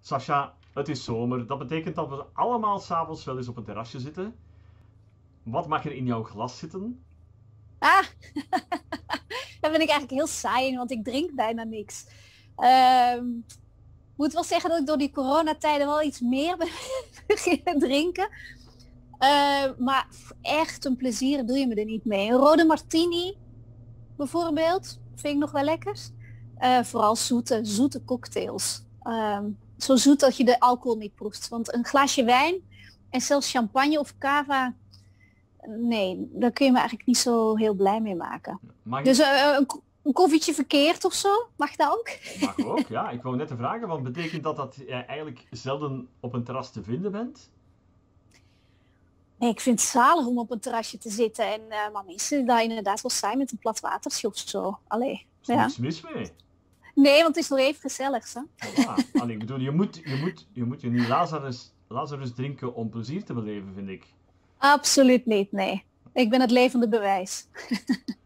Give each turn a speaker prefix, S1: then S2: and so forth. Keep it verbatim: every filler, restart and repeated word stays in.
S1: Sascha, het is zomer. Dat betekent dat we allemaal s'avonds wel eens op een terrasje zitten. Wat mag er in jouw glas zitten?
S2: Ah, daar ben ik eigenlijk heel saai in, want ik drink bijna niks. Ehm moet wel zeggen dat ik door die coronatijden wel iets meer ben beginnen drinken. Uh, maar echt een plezier doe je me er niet mee. Een rode martini bijvoorbeeld, vind ik nog wel lekker. Uh, vooral zoete, zoete cocktails. Um, zo zoet dat je de alcohol niet proeft. Want een glaasje wijn en zelfs champagne of cava, nee, daar kun je me eigenlijk niet zo heel blij mee maken.
S1: Mag
S2: dus
S1: ik...
S2: uh, een, een koffietje verkeerd of zo, mag dat ook?
S1: Mag ook, ja. Ik wou net te vragen, want betekent dat dat je eigenlijk zelden op een terras te vinden bent?
S2: Nee, ik vind het zalig om op een terrasje te zitten. En uh, maar mensen daar inderdaad wel saai met een plat watersje of zo. Allee,
S1: is er
S2: ja.
S1: niks mis mee?
S2: Nee, want het is nog even gezellig, hè?
S1: Ja, allee, ik bedoel, je moet je, moet, je, moet je niet Lazarus, Lazarus drinken om plezier te beleven, vind ik.
S2: Absoluut niet, nee. Ik ben het levende bewijs.